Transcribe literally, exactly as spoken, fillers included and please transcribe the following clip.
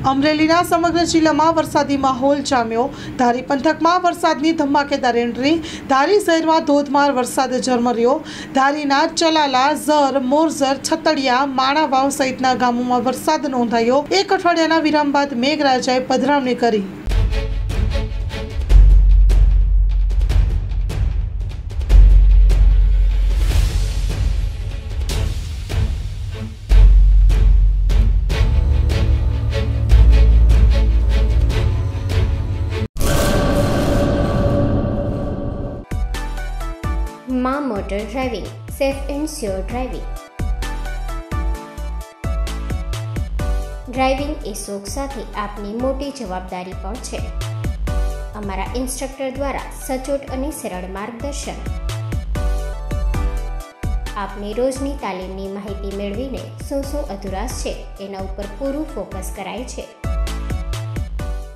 અમરેલીના સમગ્ર જિલ્લામાં વરસાદી માહોલ જામ્યો। ધારી પંથકમાં વરસાદની ધમાકેદાર એન્ટ્રી। ધારી શહેરમાં ધોધમાર વરસાદ ઝરમર્યો। ધારીના ચલાલા, ઝર, મોરઝર, છતડિયા, માણાવાવ સહિતના ગામોમાં વરસાદ નોંધાયો। એક અઠવાડિયાના વિરામ બાદ મેઘરાજાએ પધરામણી કરી। માં motor driving, safe and sure driving. Driving એ શોખ સાથે આપની મોટી જવાબદારી પણ છે। અમારા ઇન્સ્ટ્રક્ટર દ્વારા સચોટ અને સરળ માર્ગદર્શન। આપની રોજની તાલીમની માહિતી મેળવીને શું શું અધુરાશ છે એના ઉપર પૂરું ફોકસ કરાય છે।